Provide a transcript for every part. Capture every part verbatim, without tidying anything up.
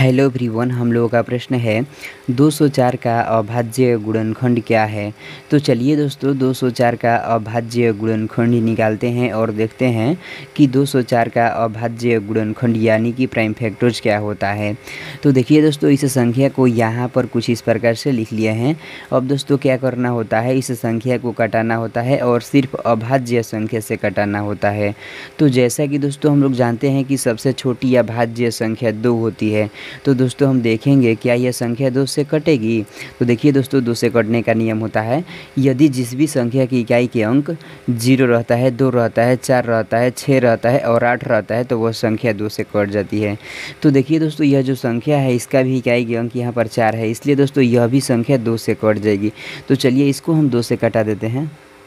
Hello everyone, हम लोगों का प्रश्न है दो सौ चार का अभाज्य गुणनखंड क्या है। तो चलिए दोस्तों, दो सौ चार का अभाज्य गुणनखंड निकालते हैं और देखते हैं कि दो सौ चार का अभाज्य गुणनखंड यानी कि प्राइम फैक्टर्स क्या होता है। तो देखिए दोस्तों, इस संख्या को यहाँ पर कुछ इस प्रकार से लिख लिए हैं। अब दोस्तों क्या करना होता है, इस संख्या को घटाना होता है और सिर्फ अभाज्य संख्या से घटाना होता है। तो जैसा कि दोस्तों हम लोग जानते हैं कि सबसे छोटी अभाज्य संख्या दो होती है। तो दोस्तों हम देखेंगे क्या यह संख्या दो से कटेगी। तो देखिए दोस्तों, दो से कटने का नियम होता है, यदि जिस भी संख्या की इकाई के अंक जीरो रहता है, दो रहता है, चार रहता है, छः रहता है और आठ रहता है तो वह संख्या दो से कट जाती है। तो देखिए दोस्तों, यह जो संख्या है इसका भी इकाई के अंक यहाँ पर चार है, इसलिए दोस्तों यह भी संख्या दो से कट जाएगी। तो चलिए इसको हम दो से कटा देते हैं।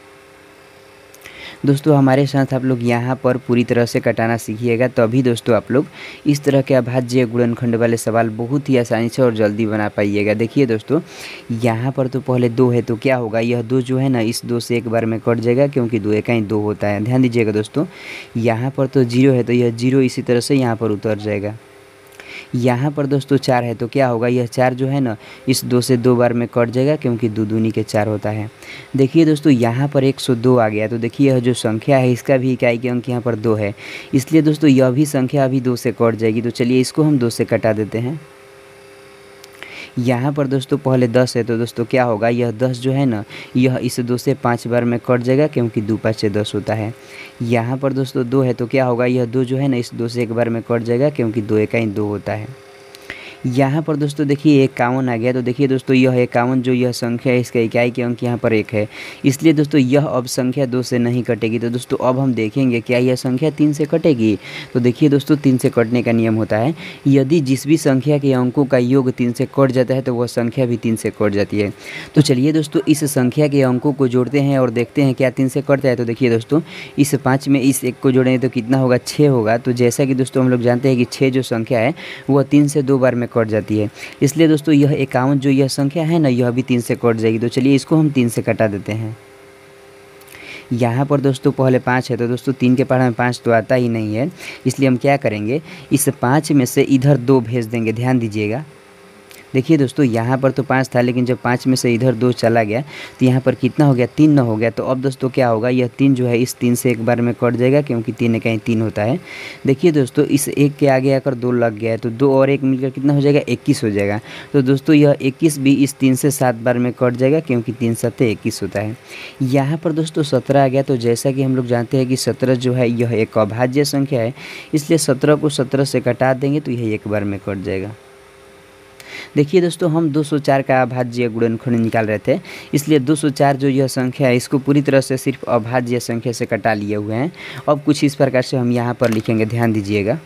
दोस्तों हमारे साथ आप लोग यहाँ पर पूरी तरह से कटाना सीखिएगा, तभी दोस्तों आप लोग इस तरह के अभाज्य गुणनखंड वाले सवाल बहुत ही आसानी से और जल्दी बना पाइएगा। देखिए दोस्तों, यहाँ पर तो पहले दो है तो क्या होगा, यह दो जो है ना इस दो से एक बार में कट जाएगा क्योंकि दो एक ही दो होता है। ध्यान दीजिएगा दोस्तों, यहाँ पर तो जीरो है तो यह जीरो इसी तरह से यहाँ पर उतर जाएगा। यहाँ पर दोस्तों चार है तो क्या होगा, यह चार जो है ना इस दो से दो बार में कट जाएगा क्योंकि दो दूनी के चार होता है। देखिए दोस्तों, यहाँ पर एक सौ दो आ गया, तो देखिए यह जो संख्या है इसका भी इकाई के अंक यहाँ पर दो है, इसलिए दोस्तों यह भी संख्या अभी दो से कट जाएगी। तो चलिए इसको हम दो से कटा देते हैं। यहाँ पर दोस्तों पहले दस है तो दोस्तों क्या होगा, यह दस जो है ना यह इस दो से पाँच बार में कट जाएगा क्योंकि दो पाँच से दस होता है। यहाँ पर दोस्तों दो है तो क्या होगा, यह दो जो है ना इस दो से एक बार में कट जाएगा क्योंकि दो एक ही दो होता है। यहाँ पर दोस्तों देखिए इक्यावन आ गया, तो देखिए दोस्तों यह इक्यावन जो यह संख्या है इसका इकाई के अंक यहाँ पर एक है, इसलिए दोस्तों यह अब संख्या दो से नहीं कटेगी। तो दोस्तों अब हम देखेंगे क्या यह संख्या तीन से कटेगी। तो देखिए दोस्तों, तीन से कटने का नियम होता है, यदि जिस भी संख्या के अंकों का योग तीन से कट जाता है तो वह संख्या भी तीन से कट जाती है। तो चलिए दोस्तों इस संख्या के अंकों को जोड़ते हैं और देखते हैं क्या तीन से कटता है। तो देखिए दोस्तों, इस पाँच में इस एक को जोड़ेंगे तो कितना होगा, छः होगा। तो जैसा कि दोस्तों हम लोग जानते हैं कि छः जो संख्या है वह तीन से दो बार में कट जाती है, इसलिए दोस्तों यह इक्यावन जो यह संख्या है ना यह भी तीन से कट जाएगी। तो चलिए इसको हम तीन से कटा देते हैं। यहाँ पर दोस्तों पहले पाँच है तो दोस्तों तीन के पहाड़ में पाँच तो आता ही नहीं है, इसलिए हम क्या करेंगे, इस पाँच में से इधर दो भेज देंगे। ध्यान दीजिएगा, देखिए दोस्तों यहाँ पर तो पाँच था लेकिन जब पाँच में से इधर दो चला गया तो यहाँ पर कितना हो गया, तीन न हो गया। तो अब दोस्तों क्या होगा, यह तीन जो है इस तीन से एक बार में कट जाएगा क्योंकि तीन एक तीन होता है। देखिए दोस्तों, इस एक के आगे आकर दो लग गया है तो दो और एक मिलकर कितना हो जाएगा, इक्कीस हो जाएगा। तो दोस्तों यह इक्कीस भी इस तीन से सात बार में कट जाएगा क्योंकि तीन सत्ते इक्कीस होता है। यहाँ पर दोस्तों सत्रह आ गया, तो जैसा कि हम लोग जानते हैं कि सत्रह जो है यह एक अभाज्य संख्या है, इसलिए सत्रह को सत्रह से घटा देंगे तो यह एक बार में कट जाएगा। देखिए दोस्तों, हम दो सौ चार का अभाज्य गुणनखंड निकाल रहे थे, इसलिए दो सौ चार जो यह संख्या है इसको पूरी तरह से सिर्फ अभाज्य संख्या से कटा लिए हुए हैं। अब कुछ इस प्रकार से हम यहाँ पर लिखेंगे, ध्यान दीजिएगा,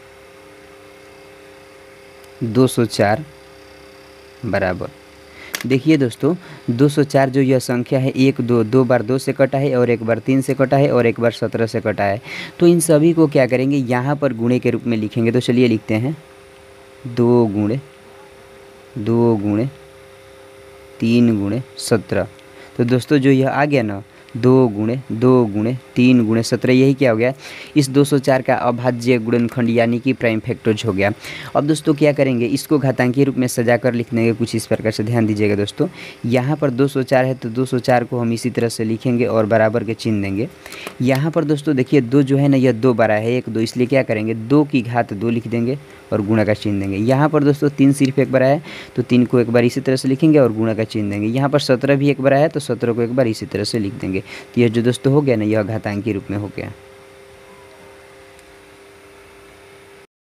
दो सौ चार बराबर, देखिए दोस्तों दो सौ चार जो यह संख्या है एक दो दो बार दो से कटा है और एक बार तीन से कटा है और एक बार सत्रह से कटा है। तो इन सभी को क्या करेंगे, यहाँ पर गुणे के रूप में लिखेंगे। तो चलिए लिखते हैं, दो गुणे दो गुणे तीन गुणे सत्रह। तो दोस्तों जो यह आ गया ना, दो गुणे दो गुणे तीन गुणे सत्रह, यही क्या हो गया, इस दो सौ चार का अभाज्य गुणनखंड यानी कि प्राइम फैक्टर्स हो गया। अब दोस्तों क्या करेंगे, इसको घातांकीय रूप में सजाकर लिख देंगे कुछ इस प्रकार से। ध्यान दीजिएगा दोस्तों, यहाँ पर दो सौ चार है तो दो सौ चार को हम इसी तरह से लिखेंगे और बराबर के चिन्ह देंगे। यहाँ पर दोस्तों देखिए दो जो है ना यह दो बार है, एक दो, इसलिए क्या करेंगे, दो की घात दो लिख देंगे और गुणा का चिन्ह देंगे। यहाँ पर दोस्तों तीन सिर्फ एक बार है तो तीन को एक बार इसी तरह से लिखेंगे और गुणा का चिन्ह देंगे। यहाँ पर सत्रह भी एक बार है तो सत्रह को एक बार इसी तरह से लिख देंगे। तो यह जो दोस्तों हो गया ना, यह घातांकी रूप में हो गया।